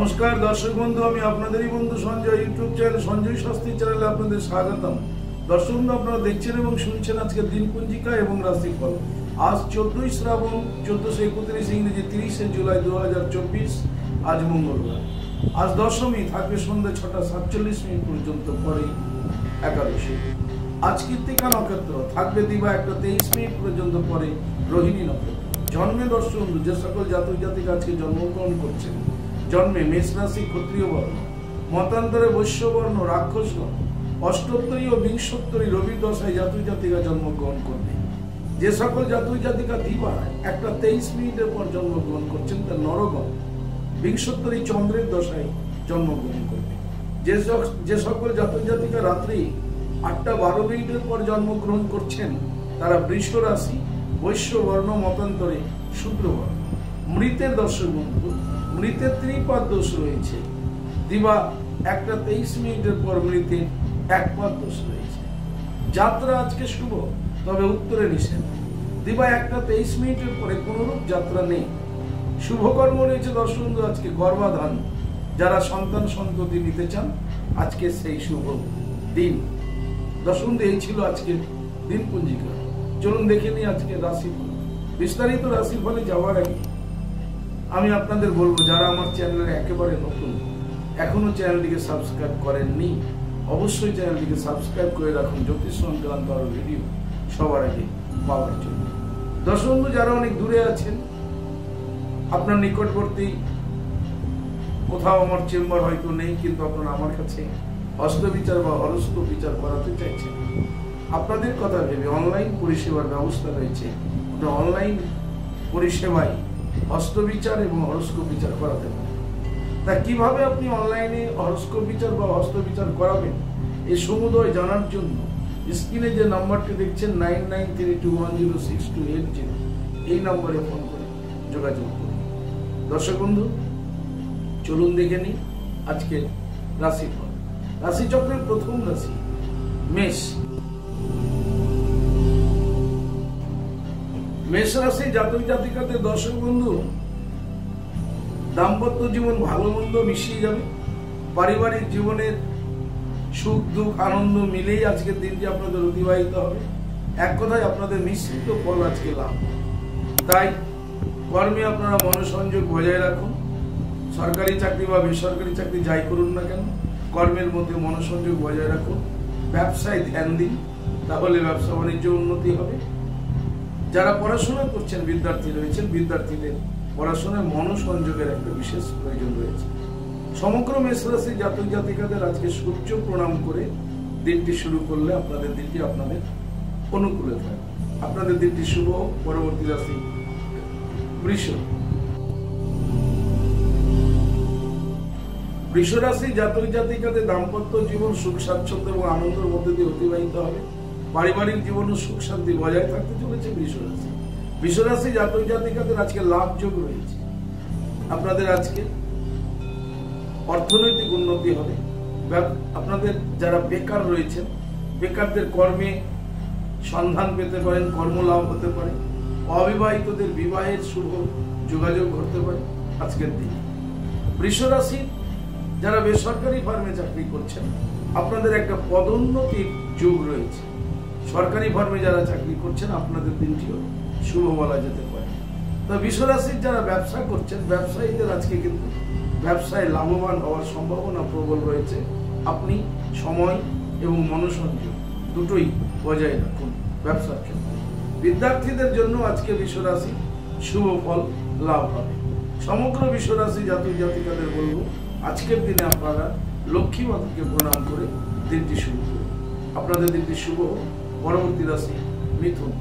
নমস্কার দর্শক বন্ধু, আমি আপনাদেরই বন্ধু সঞ্জয়। ইউটিউব চ্যানেল সঞ্জয় শাস্ত্রী চ্যানেলে আপনাদের স্বাগতম। দর্শক বন্ধু, আপনারা দেখছেন এবং শুনছেন আজকের দিনপঞ্জিকা এবং রাশিফল। আজ 14ই শ্রাবণ 1431 ইংরেজি 30শে জুলাই 2024, আজ মঙ্গলবার। আজ দশমী, থাকবে সন্ধ্যা 6:47 পর্যন্ত, পরে একাদশী। আজ কৃত্তিকা নক্ষত্র, থাকবে দিবা 1:23 পর্যন্ত, পরে রোহিণী নক্ষত্র। জন্মে দর্শক বন্ধু যে সকল জাতক জাতিকা আজকে জন্মগ্রহণ করছেন, জন্মে মেষ রাশি ক্ষত্রিয় বর্ণ, মতান্তরে বৈশ্য বর্ণ রাক্ষসগণ, অষ্টোত্তরী ও বিংশোত্তরী রবি দশায় জাতক জাতিকা জন্মগ্রহণ করবে। যে সকল জাতক জাতিকা দিবা 1:23 পর জন্মগ্রহণ করছেন, তার নরগণ বিংশোত্তরী চন্দ্রের দশায় জন্মগ্রহণ করবে। যে সকল জাতক জাতিকা রাত্রি 8:12 পর জন্মগ্রহণ করছেন, তারা বৃষ রাশি, বৈশ্য বর্ণ, মতান্তরে শূদ্র বর্ণ। মৃতের দর্শক বন্ধু, মৃতের ত্রিপাদ দোষ রয়েছে। দিবা 1:23 পর মৃতের একপাদ দোষ রয়েছে। যাত্রা আজকে শুভ, তবে উত্তরে নিষেধ। দিবা 1:23 পরে কোনরূপ যাত্রা নেই। শুভকর্ম রয়েছে দর্শক বন্ধু আজকে গর্ভাধান। যারা সন্তান সন্ততি নিতে চান, আজকে সেই শুভ দিন। দর্শক বন্ধু, এই ছিল আজকের দিন পঞ্জিকা। চলুন দেখে নিই আজকে রাশিফল। বিস্তারিত রাশিফলে যাওয়ার আগে আমি আপনাদের বলবো, যারা আমার চ্যানেলে একেবারে নতুন, এখনো চ্যানেলটিকে সাবস্ক্রাইব করেননি, অবশ্যই চ্যানেলটিকে সাবস্ক্রাইব করে রাখুন জ্যোতিষ সংক্রান্ত আরো ভিডিও সবার আগে পাওয়ার জন্য। দর্শক বন্ধু, যারা অনেক দূরে আছেন, আপনার নিকটবর্তী কোথাও আমার চেম্বার হয়তো নেই, কিন্তু আপনারা আমার কাছে হস্তবিচার বা হরস্কোপ বিচার করাতে চাইছেন, আপনাদের কথা ভেবে অনলাইন পরিষেবার ব্যবস্থা রয়েছে। অনলাইন পরিষেবায় হস্তবিচার এবং হরস্কোপ বিচার করাতে পারেন। তা কিভাবে আপনি অনলাইনে হরস্কোপ বিচার বা হস্তবিচার করাবেন, এই সমুদয় জানার জন্য স্ক্রিনে যে নাম্বারটি দেখছেন 9932106280, এই নম্বরে ফোন করে যোগাযোগ করুন। দর্শক বন্ধু, চলুন দেখে নিই আজকের রাশিফল। রাশিচক্রের প্রথম রাশি মেষ। মেষ রাশি জাতক জাতিকাদের দর্শক বন্ধু, দাম্পত্য জীবন ভালো মন্দ মিশিয়ে যাবে। পারিবারিক জীবনের সুখ দুঃখ আনন্দ মিলেই আজকের দিনটি আপনাদের অতিবাহিত হবে। এক কথায় আপনাদের মিশ্রিত ফল আজকে লাভ। তাই কর্মে আপনারা মনোসংযোগ বজায় রাখুন। সরকারি চাকরি বা বেসরকারি চাকরি যাই করুন না কেন, কর্মের মধ্যে মনোসংযোগ বজায় রাখুন। ব্যবসায় ধ্যান দিন, তাহলে ব্যবসা বাণিজ্য উন্নতি হবে। যারা পড়াশোনা করছেন, বিদ্যার্থী রয়েছেন, বিদ্যার্থীদের পড়াশোনায় মনোসংযোগের একটা বিশেষ প্রয়োজন রয়েছে। সমগ্র মেষ রাশি জাতক জাতিকাদের আজকে সূর্য প্রণাম করে দিনটি শুরু করলে আপনাদের দিনটি আপনাদের অনুকূলে থাকবে। আপনাদের দিনটি শুভ। পরবর্তী রাশি বৃষ। বৃষ রাশি জাতক জাতিকাদের দাম্পত্য জীবন সুখ স্বাচ্ছন্দ্য এবং আনন্দের মধ্যে দিয়ে অতিবাহিত হবে। পারিবারিক জীবনে সুখ শান্তি বজায় থাকতে চলেছে বৃষ রাশি। বৃষ রাশি জাতক জাতিকাদের আজকে লাভ যোগ রয়েছে। আপনাদের আজকে অর্থনৈতিক উন্নতি হবে। আপনাদের যারা বেকার রয়েছেন, বেকারদের কর্মে সন্ধান পেতে পারেন, কর্মলাভ হতে পারে। অবিবাহিতদের বিবাহের শুভ যোগাযোগ ঘটতে পারে আজকের দিনে। বৃষ রাশি যারা বেসরকারি ফার্মে চাকরি করছেন, আপনাদের একটা পদোন্নতির যোগ রয়েছে। সরকারি ফার্মে যারা চাকরি করছেন, আপনাদের দিনটিও শুভ বলা যেতে পারে। তো বৃষ রাশির যারা ব্যবসা করছেন, ব্যবসায়ীদের আজকে কিন্তু ব্যবসায় লাভবান হওয়ার সম্ভাবনা প্রবল রয়েছে। আপনি সময় এবং মনোসংযোগ দুটোই বজায় রাখুন ব্যবসার ক্ষেত্রে। বিদ্যার্থীদের জন্য আজকে বৃষ রাশি শুভ ফল লাভ হবে। সমগ্র বৃষ রাশি জাতক জাতিকাদের বলবো, আজকের দিনে আপনারা লক্ষ্মী মাতাকে প্রণাম করে দিনটি শুরু করুন। আপনাদের দিনটি শুভ। পরবর্তী রাশি মিথুন।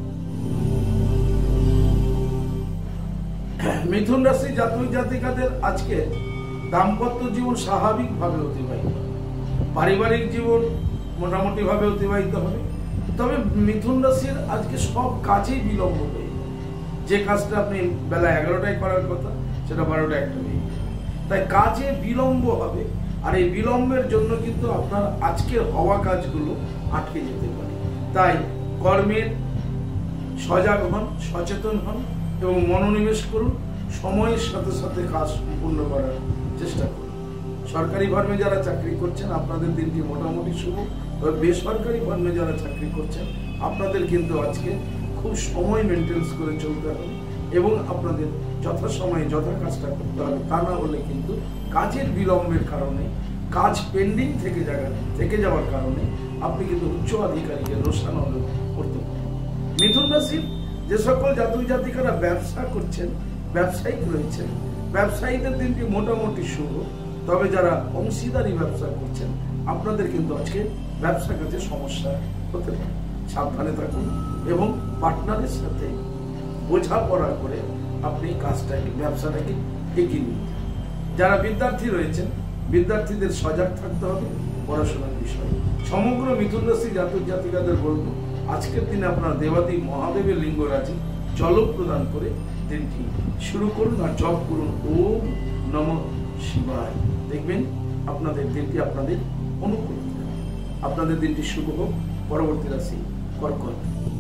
মিথুন রাশি জাতক জাতিকাদের আজকে দাম্পত্য জীবন স্বাভাবিকভাবে অতিবাহিত, পারিবারিক জীবন মোটামুটি ভাবে অতিবাহিত হবে। তবে মিথুন রাশির আজকে সব কাজেই বিলম্ব হয়ে যাবে। যে কাজটা আপনি বেলা 11টায় করার কথা, সেটা 12টা-1টা হয়ে যাবে। তাই কাজে বিলম্ব হবে, আর এই বিলম্বের জন্য কিন্তু আপনার আজকের হওয়া কাজগুলো আটকে যেতে পারে। তাই কর্মের সজাগ হন, সচেতন হন এবং মনোনিবেশ করুন। সময়ের সাথে সাথে কাজ সম্পূর্ণ করার চেষ্টা করুন। সরকারি ফার্মে যারা চাকরি করছেন আপনাদের দিনটি মোটামুটি শুভ। তবে বেসরকারি ফার্মে যারা চাকরি করছেন আপনাদের কিন্তু আজকে খুব সময় মেনটেন্স করে চলতে হবে এবং আপনাদের যথাসময়ে যথা কাজটা করতে হবে। তা না হলে কিন্তু কাজের বিলম্বের কারণে, কাজ পেন্ডিং থেকে যাওয়ার কারণে আপনি কিন্তু উচ্চ আধিকারিকের রোষানল করতে পারেন। মিথুন রাশির যে সকল জাতক জাতিকারা ব্যবসা করছেন, ব্যবসায়িক রয়েছেন, ব্যবসায়ীদের দিনটি মোটামুটি শুভ। তবে যারা অংশীদারি ব্যবসা করছেন আপনাদের কিন্তু আজকে ব্যবসা কাজে সমস্যা হতে পারে, সাবধানে থাকুন এবং পার্টনারের সাথে বোঝাপড়া করে আপনি ব্যবসাটাকে এগিয়ে নিন। যারা বিদ্যার্থী রয়েছেন বিদ্যার্থীদের সজাগ থাকতে হবে পড়াশোনার বিষয়ে। সমগ্র মিথুন রাশি জাতক জাতিকাদের বলবো আজকের দিনে আপনারা দেবাদি মহাদেবের লিঙ্গরাজি জল প্রদান করে দিনটি শুরু করুন আর জপ করুন ওম নমঃ শিবায়। দেখবেন আপনাদের দিনটি আপনাদের অনুকূল, আপনাদের দিনটি শুভ হোক। পরবর্তী রাশি কর্কট।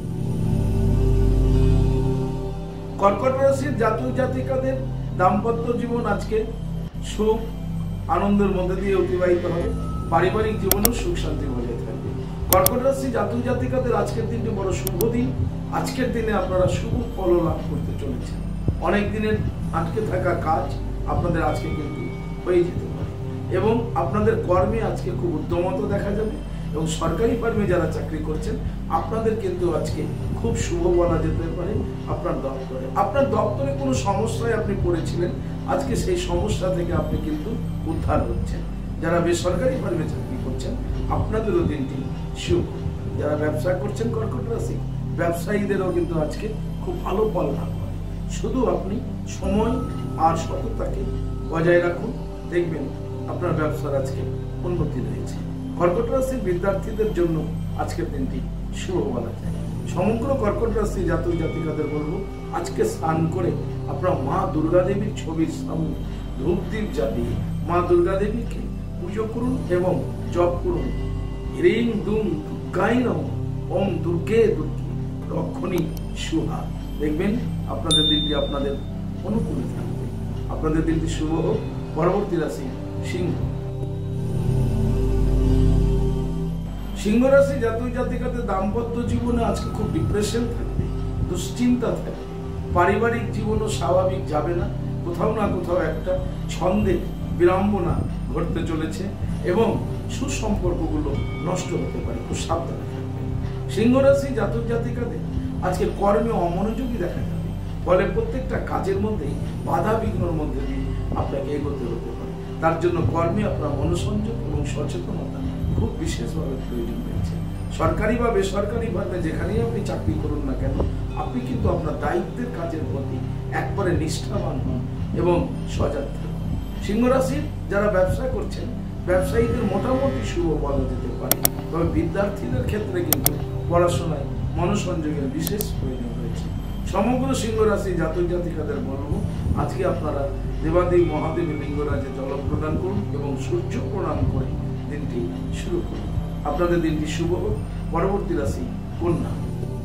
কর্কট রাশির জাতক জাতিকাদের দাম্পত্য জীবন আজকে সুখ আনন্দের মধ্যে দিয়ে অতিবাহিত হবে। পারিবারিক জীবনেও সুখ শান্তি বজায় থাকবে। কর্কট রাশি জাতক জাতিকাদের আজকের দিনটি বড় শুভ দিন। আজকের দিনে আপনারা শুভ ফল লাভ করতে চলেছেন। অনেক দিনের আটকে থাকা কাজ আপনাদের আজকে কিন্তু হয়ে যেতে পারে এবং আপনাদের কর্মে আজকে খুব উদ্যমতা দেখা যাবে। এবং সরকারি ফার্মে যারা চাকরি করছেন আপনাদের কিন্তু আজকে খুব শুভ বলা যেতে পারে। আপনার দপ্তরে কোনো সমস্যায় আপনি পড়েছিলেন, আজকে সেই সমস্যা থেকে আপনি কিন্তু উদ্ধার হচ্ছেন। যারা বেসরকারি ফার্মে চাকরি করছেন আপনাদেরও দিনটি শুভ। যারা ব্যবসা করছেন কর্কট রাশি ব্যবসায়ীদেরও কিন্তু আজকে খুব ভালো ফল লাভ হয়। শুধু আপনি সময় আর সততাকে বজায় রাখুন, দেখবেন আপনার ব্যবসার আজকে উন্নতি রয়েছে। কর্কট রাশির বিদ্যার্থীদের জন্য আজকের দিনটি শুভ বলা যায়। সমগ্র কর্কট রাশি জাতক জাতিকাদের বলবো আজকে স্নান করে আপনার মা দুর্গা দেবীর ছবির সামনে ধূপ দ্বীপ জ্বালিয়ে মা দুর্গা দেবীকে পুজো করুন এবং জপ করুন হ্রিং দুম দুর্গায় নমঃ, ওম দুর্গে দুর্গে রক্ষণী সুহা। দেখবেন আপনাদের দিনটি আপনাদের অনুকূলে থাকবে। আপনাদের দিনটি শুভ হোক। পরবর্তী রাশি সিংহ। সিংহ রাশি জাতক জাতিকাদের দাম্পত্য জীবনে আজকে খুব ডিপ্রেশন থাকবে, দুশ্চিন্তা থাকবে। পারিবারিক জীবনও স্বাভাবিক যাবে না, কোথাও না কোথাও একটা ছন্দে বিড়ম্বনা ঘটতে চলেছে এবং সুসম্পর্কগুলো নষ্ট হতে পারে, খুব সাবধানে থাকবে। সিংহ রাশি জাতক জাতিকাদের আজকে কর্মে অমনোযোগী দেখা যাবে, ফলে প্রত্যেকটা কাজের মধ্যেই বাধা বিঘ্নের মধ্যে দিয়ে আপনাকে এগোতে হতে পারে। তার জন্য কর্মে আপনার মনোসংযোগ এবং সচেতনতা খুব বিশেষভাবে প্রয়োজন রয়েছে। সরকারি বা বেসরকারি ভাবে যেখানেই আপনি চাকরি করুন না কেন আপনি কিন্তু আপনার দায়িত্বের কাজের প্রতি একবারে নিষ্ঠাবান হন এবং সজাগ থাকুন। সিংহ রাশির যারা ব্যবসা করছেন ব্যবসায়ীদের মোটামুটি শুভ বলা যেতে পারে। তবে বিদ্যার্থীদের ক্ষেত্রে কিন্তু পড়াশোনায় মনোসংযোগের বিশেষ প্রয়োজন রয়েছে। সমগ্র সিংহ রাশি জাতক জাতিকাদের বলবো আজকে আপনারা দেবাদি মহাদেবের লিঙ্গরাজে জল প্রদান করুন এবং সূর্য প্রণাম করে দিনটি শুরু করুন। আপনাদের দিনটি শুভ হোক। পরবর্তী রাশি কন্যা।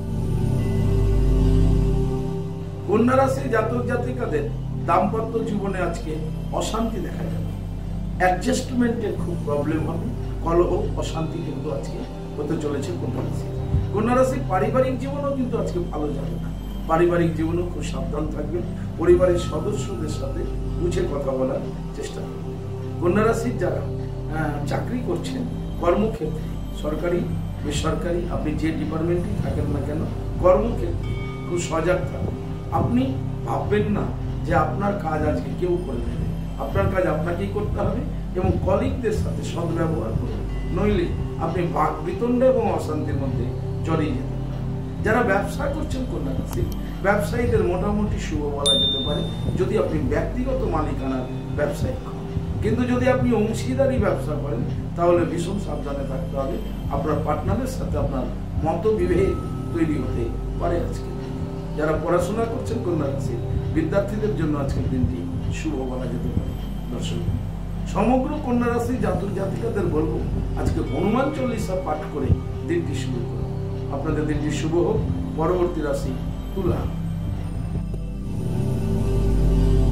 কন্যা রাশি জাতক জাতিকাদের দাম্পত্য জীবনে আজকে অশান্তি দেখা যাবে, অ্যাডজাস্টমেন্টের খুব প্রবলেম হবে, কলহ অশান্তি কিন্তু আজকে হতে চলেছে কন্যা রাশি। কন্যা রাশি পারিবারিক জীবনও কিন্তু আজকে ভালো যাবে না, পারিবারিক জীবনেও খুব সাবধান থাকবেন। পরিবারের সদস্যদের সাথে বুঝে কথা বলার চেষ্টা করবেন। কন্যা রাশির যারা চাকরি করছেন কর্মক্ষেত্রে সরকারি বেসরকারি আপনি যে ডিপার্টমেন্টেই থাকেন না কেন কর্মক্ষেত্রে খুব সজাগ থাকুন। আপনি ভাববেন না যে আপনার কাজ আজকে কেউ করে দেবে, আপনার কাজ আপনাকেই করতে হবে এবং কলিগদের সাথে সদ্ব্যবহার করুন, নইলে আপনি বাক বিতণ্ড এবং অশান্তির মধ্যে জড়িয়ে যেতে পারেন। যারা ব্যবসা করছেন কন্যা রাশি ব্যবসায়ীদের মোটামুটি শুভ বলা যেতে পারে যদি আপনি ব্যক্তিগত মালিকানার ব্যবসায়িক হন। কিন্তু যদি আপনি অংশীদারি ব্যবসা করেন তাহলে ভীষণ সাবধানে থাকতে হবে, আপনার পার্টনারের সাথে আপনার মতবিভেদ তৈরি হতে পারে আজকে। যারা পড়াশোনা করছেন কন্যা রাশি বিদ্যার্থীদের জন্য আজকের দিনটি শুভ বলা যেতে পারে। দর্শক সমগ্র কন্যা রাশি জাতক জাতিকাদের বলবো আজকে হনুমান চল্লিশা পাঠ করে দিনটি শুরু করুন। আপনাদের দিনটি শুভ হোক। পরবর্তী রাশি তুলা।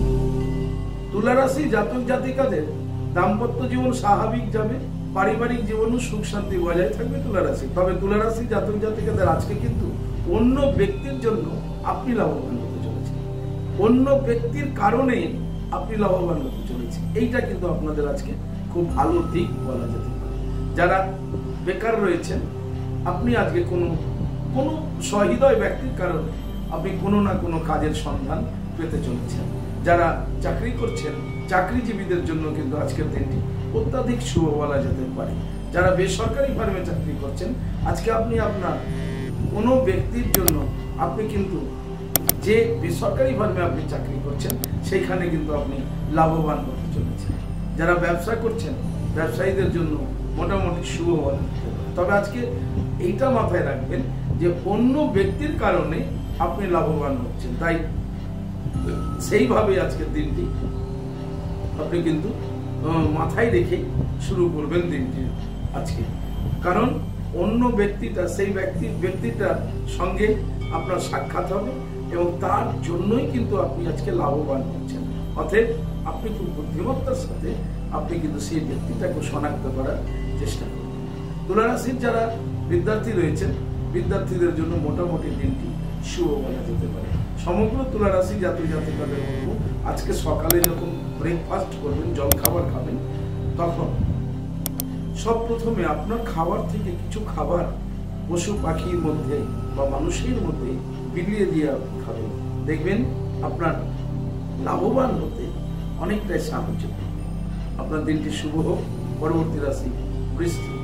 রাশি জাতক জাতিকাদের দাম্পত্য জীবন স্বাভাবিক যাবে, পারিবারিক জীবনও সুখ শান্তি বজায় থাকবে তুলা রাশি। তবে তুলা রাশি জাতক জাতিকাদের আজকে কিন্তু অন্য ব্যক্তির জন্য আপনি লাভবান হতে চলেছেন, অন্য ব্যক্তির কারণে আপনি লাভবান হতে চলেছেন। এইটা কিন্তু আপনাদের আজকে খুব ভালো দিক বলা যেতে পারে। যারা বেকার রয়েছেন, আপনি আজকে কোনো সহৃদয় ব্যক্তির কারণে আপনি কোনো না কোনো কাজের সন্ধান পেতে চলেছেন। যারা চাকরি করছেন, চাকরিজীবীদের জন্য কিন্তু আজকের দিনটি অত্যাধিক শুভ বলা যেতে পারে। যারা বেসরকারি ফার্মে চাকরি করছেন, আজকে আপনি আপনার কোনো ব্যক্তির জন্য আপনি কিন্তু যে বেসরকারি ফার্মে আপনি চাকরি করছেন সেইখানে কিন্তু আপনি লাভবান হতে চলেছেন। যারা ব্যবসা করছেন, ব্যবসায়ীদের জন্য মোটামুটি শুভ বলা যেতে পারে। তবে আজকে এইটা মাথায় রাখবেন যে অন্য ব্যক্তির কারণে আপনি লাভবান হচ্ছেন, তাই সেইভাবে আজকের দিনটি আপনি কিন্তু মাথায় রেখে শুরু করবেন দিনটি আজকে। কারণ অন্য ব্যক্তিটা, সেই ব্যক্তিটার সঙ্গে আপনার সাক্ষাৎ হবে এবং তার জন্যই কিন্তু আপনি আজকে লাভবান হচ্ছেন। অতএব আপনি খুব বুদ্ধিমত্তার সাথে আপনি কিন্তু সেই ব্যক্তিটাকে শনাক্ত করার চেষ্টা করবেন। তুলা রাশির যারা বিদ্যার্থী রয়েছেন, বিদ্যার্থীদের জন্য মোটামুটি দিনটি শুভ বলা যেতে পারে। সমগ্র তুলা রাশি জাতক জাতিকাদের বলবো, আজকে সকালে যখন ব্রেকফাস্ট করবেন, জল খাবার খাবেন, তখন সব প্রথমে আপনার খাবার থেকে কিছু খাবার পশু পাখির মধ্যে বা মানুষের মধ্যে বিলিয়ে দিয়ে খাবেন। দেখবেন আপনার লাভবান হতে অনেকটাই সাহায্য করবে। আপনার দিনটি শুভ হোক। পরবর্তী রাশি বৃশ্চিক।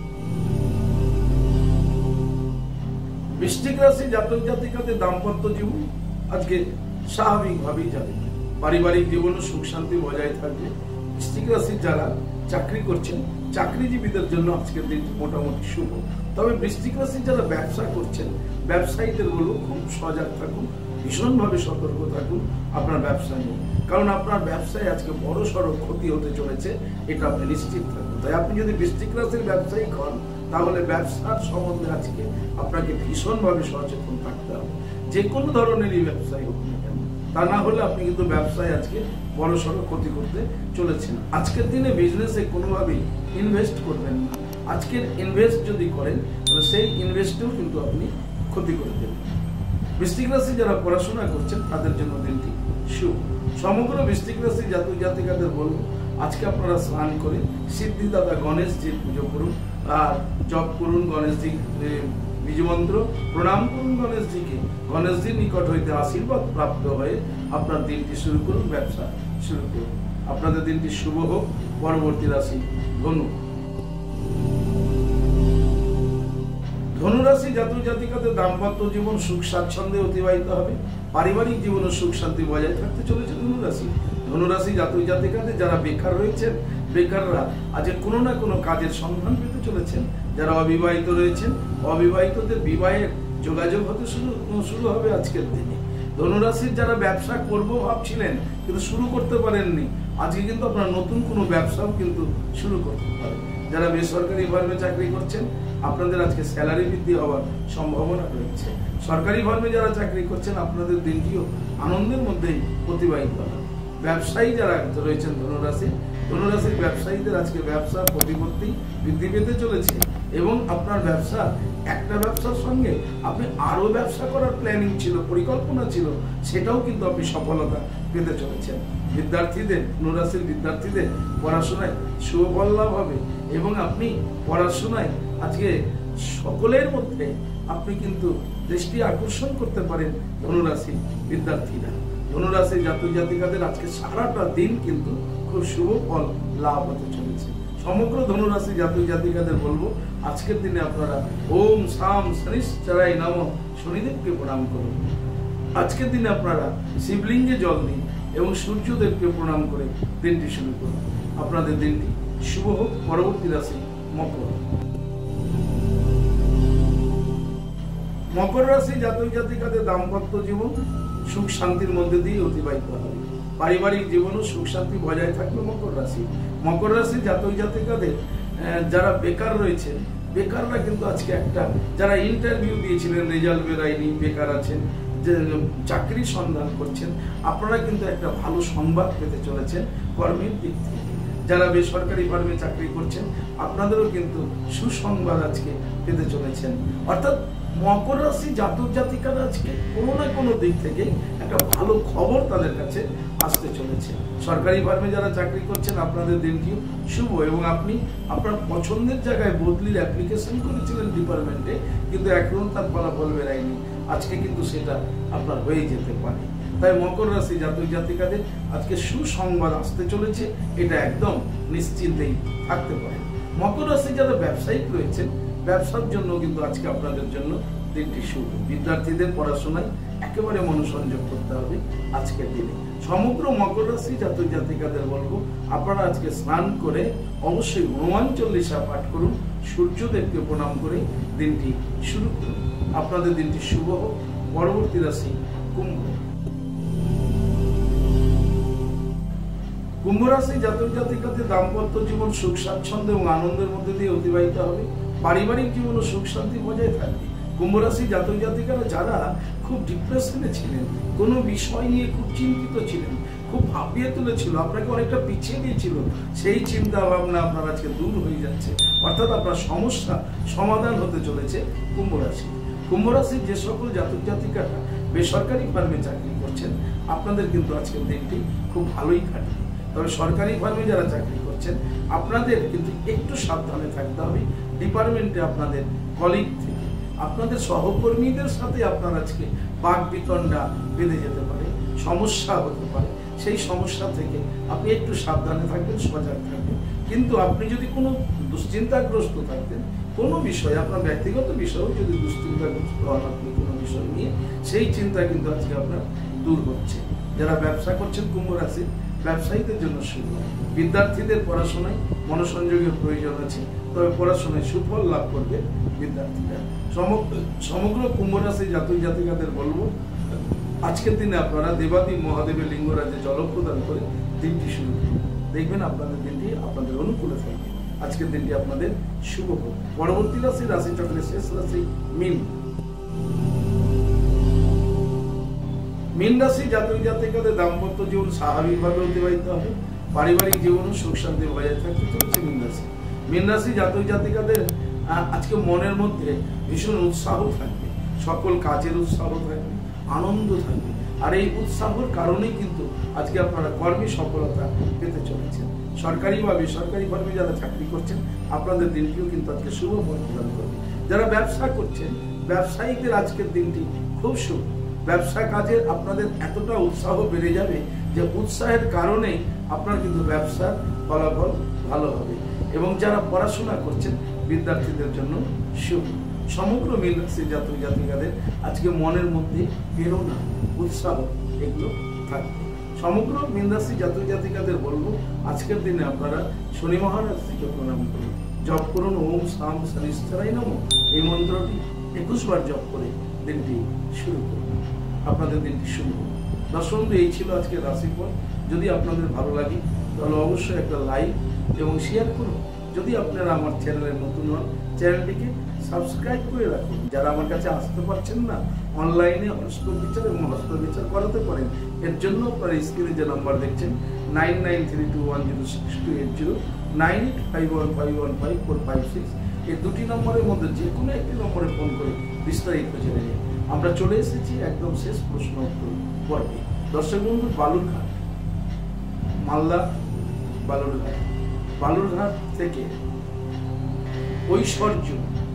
বৃশ্চিক রাশি জাতক জাতিকাদের দাম্পত্য জীবন আজকে স্বাভাবিকভাবেই যাবে, পারিবারিক জীবনে সুখ শান্তি বজায় থাকবে। বৃশ্চিক রাশির যারা চাকরি করছেন, চাকরিজীবীদের জন্য আজকের দিনটি মোটামুটি শুভ। তবে বৃশ্চিক রাশির যারা ব্যবসা করছেন, ব্যবসায়ীদের বলবো খুব সজাগ থাকুন, ভীষণভাবে সতর্ক থাকুন আপনার ব্যবসা নিয়ে। কারণ আপনার ব্যবসায় আজকে বড় সড়ো ক্ষতি হতে চলেছে, এটা আপনি নিশ্চিত থাকুন। তাই আপনি যদি বৃশ্চিক রাশির ব্যবসায়ী হন, তাহলে ব্যবসার সম্বন্ধে আজকে আপনাকে ভীষণভাবে সচেতন থাকতে হবে, যে কোনো ধরনেরই ব্যবসায়ী হোক না কেন। তা না হলে আপনি কিন্তু ব্যবসায় আজকে বড় সড়ো ক্ষতি করতে চলেছেন। আজকের দিনে বিজনেসে কোনোভাবেই ইনভেস্ট করবেন না। আজকের ইনভেস্ট যদি করেন, তাহলে সেই ইনভেস্টেও কিন্তু আপনি ক্ষতি করে দেবেন। বৃশ্চিক রাশি যারা পড়াশোনা করছেন, তাদের জন্য দিনটি শুভ। সমগ্র বৃশ্চিক রাশি জাতক জাতিকাদের বলবো, আজকে আপনারা স্নান করে সিদ্ধিদাতা গণেশজির পুজো করুন আর জপ করুন গণেশজি বীজমন্ত্র, প্রণাম করুন গণেশজিকে। গণেশজির নিকট হইতে আশীর্বাদ প্রাপ্ত হয়ে আপনার দিনটি শুরু করুন, ব্যবসা শুরু করুন। আপনাদের দিনটি শুভ হোক। পরবর্তী রাশি ধনু। ধনুরাশি জাতক জাতিকাদের দাম্পত্য জীবন সুখ স্বাচ্ছন্দ্যে অতিবাহিত হবে, পারিবারিক জীবনে সুখ শান্তি বজায় থাকতে চলেছে ধনুরাশি। ধনুরাশি জাতক জাতিকাদের যারা বেকার রয়েছেন, বেকাররা আজকে কোনো না কোনো কাজের সন্ধান পেতে চলেছেন। যারা অবিবাহিত রয়েছেন, অবিবাহিতদের বিবাহের যোগাযোগ হতে শুরু হবে আজকের দিনে। ধনুরাশির যারা ব্যবসা করব ভাবছিলেন কিন্তু শুরু করতে পারেননি, আজকে কিন্তু আপনার নতুন কোনো ব্যবসাও কিন্তু শুরু করতে পারেন। যারা বেসরকারি ফার্মে চাকরি করছেন, আপনাদের আজকে স্যালারি বৃদ্ধি হওয়ার সম্ভাবনা রয়েছে। সরকারি ফার্মে যারা চাকরি করছেন, আপনাদের দিনটিও আনন্দের মধ্যেই অতিবাহিত হবে। ব্যবসায়ী যারা রয়েছেন ধনুরাশির ব্যবসায়ীদের আজকে ব্যবসা প্রতিপত্তি বৃদ্ধি পেতে চলেছে এবং আপনার ব্যবসা, একটা ব্যবসার সঙ্গে আপনি আরো ব্যবসা করার প্ল্যানিং ছিল, পরিকল্পনা ছিল, সেটাও কিন্তু আপনি সফলতা পেতে চলেছেন। বিদ্যার্থীদের, ধনুরাশির বিদ্যার্থীদের পড়াশোনায় শুভ ফল লাভ হবে এবং আপনি পড়াশোনায় আজকে সকলের মধ্যে আপনি কিন্তু দৃষ্টি আকর্ষণ করতে পারেন। ধনুরাশি বিদ্যার্থীরা, ধনুরাশি জাতক জাতিকাদের আজকে সারাটা দিন কিন্তু খুব শুভ ফল লাভ হতে চলেছে। সমগ্র ধনুরাশি জাতক জাতিকাদের বলবো, আজকের দিনে আপনারা ওম সাম শনিশ্চরায় নমঃ শনিদেবকে প্রণাম করুন। আজকের দিনে আপনারা শিবলিঙ্গে জল দিন এবং সূর্যদেবকে প্রণাম করে দিনটি শুরু করুন। আপনাদের দিনটি শুভ হোক। পরবর্তী রাশি মকর। মকর রাশি জাতক জাতিকাদের দাম্পত্য জীবন সুখ শান্তির মধ্যে দিয়ে অতিবাহিত হবে, পারিবারিক জীবনও সুখ শান্তি বজায় থাকবে মকর রাশি। মকর রাশি জাতক জাতিকাদের যারা বেকার রয়েছেন, বেকাররা কিন্তু আজকে যারা ইন্টারভিউ দিয়েছিলেন রেজাল্ট বেরায়নি, বেকার আছেন, যে চাকরির সন্ধান করছেন, আপনারা কিন্তু একটা ভালো সংবাদ পেতে চলেছেন কর্মের দিক থেকে। যারা বেসরকারি ফার্মে চাকরি করছেন, আপনাদেরও কিন্তু সুসংবাদ আজকে পেতে চলেছেন। অর্থাৎ মকর রাশি জাতক জাতিকারা আজকে কোনো না কোনো দিক থেকে একটা ভালো খবর তাদের কাছে আসতে চলেছে। সরকারি ফার্মে যারা চাকরি করছেন, আপনাদের দিনটিও শুভ, এবং আপনি আপনার পছন্দের জায়গায় বদলির অ্যাপ্লিকেশন করেছিলেন ডিপার্টমেন্টে, কিন্তু এখনো তার ফলাফল বেরায়নি। আজকে কিন্তু সেটা আপনার হয়ে যেতে পারে। তাই মকর রাশি জাতক জাতিকাদের আজকে সুসংবাদ আসতে চলেছে, এটা একদম নিশ্চিন্তেই থাকতে পারে। মকর রাশি যারা ব্যবসায়িক রয়েছেন, ব্যবসার জন্য কিন্তু আজকে আপনাদের জন্য দিনটি শুভ। বিদ্যার্থীদের পড়াশোনায় একেবারে মনোসংযোগ করতে হবে আজকের দিনে। সমগ্র মকর রাশি জাতক জাতিকাদের বলবো, আপনারা আজকে স্নান করে অবশ্যই হনুমান চল্লিশা পাঠ করুন, সূর্যদেবকে প্রণাম করে দিনটি শুরু করুন। আপনাদের দিনটি শুভ হোক। পরবর্তী রাশি কুম্ভ। কুম্ভ রাশি জাতক জাতিকাদের দাম্পত্য জীবন সুখ স্বাচ্ছন্দ্য এবং আনন্দের মধ্যে দিয়ে অতিবাহিত হবে। পারিবারিক জীবনও সুখ শান্তি বজায় থাকবে। কুম্ভ রাশি জাতক জাতিকারা যারা খুব ডিপ্রেশনে ছিলেন, কোনো বিষয় নিয়ে খুব চিন্তিত ছিলেন, খুব ভাবিয়ে তুলেছিল, আপনাকে অনেকটা পিছিয়ে দিয়েছিল, সেই চিন্তা ভাবনা আপনার আজকে দূর হয়ে যাচ্ছে। অর্থাৎ আপনার সমস্যা সমাধান হতে চলেছে কুম্ভ রাশি। কুম্ভ রাশির যে সকল জাতক জাতিকারা বেসরকারি ফার্মে চাকরি করছেন, আপনাদের কিন্তু আজকের দিনটি খুব ভালোই কাটবে। তবে সরকারি ফার্মে যারা চাকরি করছেন, আপনাদের কিন্তু একটু সাবধানে থাকতে হবে। ডিপার্টমেন্টে আপনাদের কলিগ থেকে, আপনাদের সহকর্মীদের সাথে আপনার আজকে বাক বিতণ্ডা বেঁধে যেতে পারে, সমস্যা হতে পারে। সেই সমস্যা থেকে আপনি একটু সাবধানে থাকবেন, সজাগ থাকবেন। কিন্তু আপনি যদি কোনো দুশ্চিন্তাগ্রস্ত থাকতেন, কোনো বিষয় আপনার ব্যক্তিগত বিষয়েও যদি দুশ্চিন্তাগ্রস্ত হন আপনি কোনো বিষয় নিয়ে, সেই চিন্তা কিন্তু আজকে আপনার দূর হচ্ছে। যারা ব্যবসা করছেন কুম্ভ রাশির, ব্যবসায়ীদের জন্য শুভ। বিদ্যার্থীদের পড়াশোনায় মনোসংযোগের প্রয়োজন আছে, তবে পড়াশোনায় সুফল লাভ করবে বিদ্যার্থীরা। সমগ্র কুম্ভ রাশি জাতক জাতিকাদের বলবো, আজকের দিনে আপনারা দেবাদি মহাদেবের লিঙ্গরাজে জল প্রদান করে দিনটি শুরু করুন। দেখবেন আপনাদের দিনটি আপনাদের অনুকূলে থাকবে। আজকের দিনটি আপনাদের শুভ হোক। পরবর্তী রাশি চক্রের শেষ রাশি মীন। মীন রাশি জাতক জাতিকাদের দাম্পত্য জীবন স্বাভাবিকভাবে অতিবাহিত হবে। পারিবারিক জীবনও সুখ শান্তি বজায় থাকতে চলেছে মীন রাশি। মীন রাশি জাতক জাতিকাদের আজকে মনের মধ্যে ভীষণ উৎসাহ থাকবে, সকল কাজের উৎসাহ থাকবে, আনন্দ থাকবে। আর এই উৎসাহের কারণেই কিন্তু আজকে আপনারা কর্মী সফলতা পেতে চলেছেন। সরকারি বা বেসরকারি ফার্মে যারা চাকরি করছেন, আপনাদের দিনটিও কিন্তু আজকে শুভ ফল প্রদান করবে। যারা ব্যবসা করছেন, ব্যবসায়ীদের আজকের দিনটি খুব শুভ। ব্যবসা কাজে আপনাদের এতটা উৎসাহ বেড়ে যাবে যে উৎসাহের কারণেই আপনার কিন্তু ব্যবসার ফলাফল ভালো হবে। এবং যারা পড়াশোনা করছেন, বিদ্যার্থীদের জন্য শুভ। সমগ্র মীন রাশির জাতক জাতিকাদের আজকে মনের মধ্যে প্রেরণা, উৎসাহ এগুলো থাকবে। সমগ্র মীন রাশি জাতক জাতিকাদের বলবো, আজকের দিনে আপনারা শনি মহারাজকে প্রণাম করুন, জপ করুন ওম সাম শনিশ্চরাই নমঃ। এই মন্ত্রটি 21 বার জপ করে দিনটি শুরু করুন। আপনাদের দিনটি শুভ হোক। দর্শক বন্ধু, এই ছিল আজকের রাশিফল। যদি আপনাদের ভালো লাগে তাহলে অবশ্যই একটা লাইক এবং শেয়ার করুন। যদি আপনারা আমার চ্যানেলে নতুন হন, চ্যানেলটিকে সাবস্ক্রাইব করে রাখুন। যারা আমার কাছে আসতে পারছেন না, অনলাইনে হস্তবিচার এবং হস্তবিচার করাতে পারেন। এর জন্য আপনারা স্ক্রিনে যে নাম্বার দেখছেন 9932106280, 9851515456, এই দুটি নম্বরের মধ্যে যে কোনো একটি নম্বরে ফোন করে বিস্তারিত জেনে নিন। আমরা চলে এসেছি একদম শেষ প্রশ্ন উত্তর পর্বে। দর্শক বন্ধু, বালুরঘাট, মালদা বালুরঘাট থেকে ঐশ্বর্য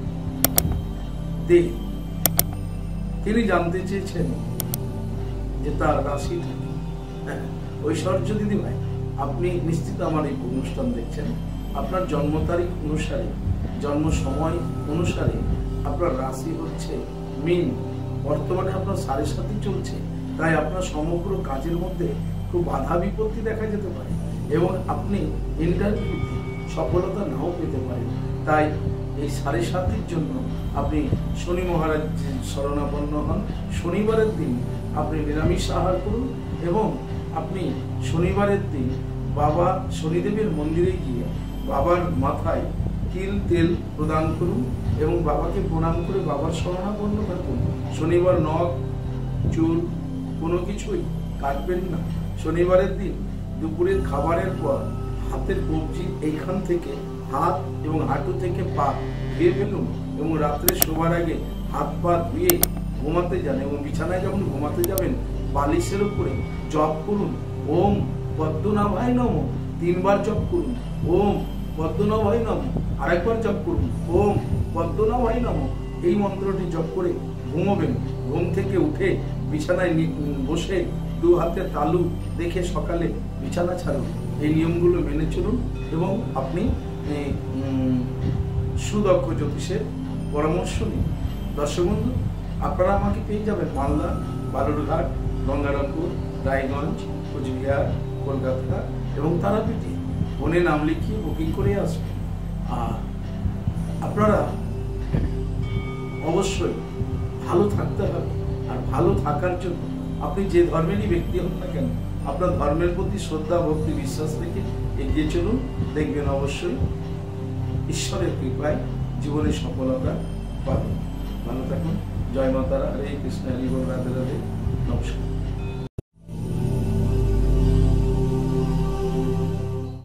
দে, তিনি জানতে চেয়েছেন যে তার রাশিটা কি। ঐশ্বর্য দিদি ভাই, আপনি নিশ্চিত আমার এই অনুষ্ঠান দেখছেন। আপনার জন্ম তারিখ অনুসারে, জন্ম সময় অনুসারে আপনার রাশি হচ্ছে মীন। বর্তমানে আপনার 7.5 চলছে, তাই আপনার সমগ্র কাজের মধ্যে খুব বাধা বিপত্তি দেখা যেতে পারে এবং আপনি ইন্টারভিউতে সফলতা নাও পেতে পারেন। তাই এই 7.5 জন্য আপনি শনি মহারাজ শরণাপন্ন হন। শনিবারের দিন আপনি নিরামিষ আহার করুন এবং আপনি শনিবারের দিন বাবা শনিদেবের মন্দিরে গিয়ে বাবার মাথায় তিল তেল প্রদান করুন এবং বাবাকে প্রণাম করে বাবার শরণাপন্ন থাকুন। শনিবার নখ চুল কোনো কিছুই কাটবেন না। শনিবারের দিন দুপুরের খাবারের পর হাতের কবজি এইখান থেকে হাত এবং হাঁটু থেকে পা ধুয়ে ফেলুন এবং রাত্রে শোবার আগে হাত পা ধুয়ে ঘুমাতে যান এবং বিছানায় যখন ঘুমাতে যাবেন বালিশের উপরে জপ করুন ওম পদ্মনাভায় নমঃ, 3 বার জপ করুন। ওম পদ্মনাভায় নমঃ, আরেকবার জপ করুন ওম পদ্মনাভায় নমঃ। এই মন্ত্রটি জপ করে ঘুমোবেন। ঘুম থেকে উঠে বিছানায় বসে 2 হাতে তালু দেখে সকালে বিছানা ছাড়ুন। এই নিয়মগুলো মেনে চলুন এবং আপনি সুদক্ষ জ্যোতিষের পরামর্শ নিন। দর্শক বন্ধু, আপনারা আমাকে পেয়ে যাবেন মালদা, বালুরঘাট, গঙ্গারামপুর, রায়গঞ্জ, কোচবিহার, কলকাতা এবং তারাপীঠে। ফোনে নাম লিখিয়ে বুকিং করে আসবেন। আর আপনারা অবশ্যই ভালো থাকতে হবে। আর ভালো থাকার জন্য আপনি যে ধর্মেরই ব্যক্তি হন না কেন, আপনার ধর্মের প্রতি শ্রদ্ধা, ভক্তি, বিশ্বাস রেখে এগিয়ে চলুন। দেখবেন অবশ্যই ঈশ্বরের কৃপায় জীবনে সফলতা পাবেন। ভালো থাকুন। জয় মাতারা। হরে কৃষ্ণ। হরি বল। রাধে রাধে।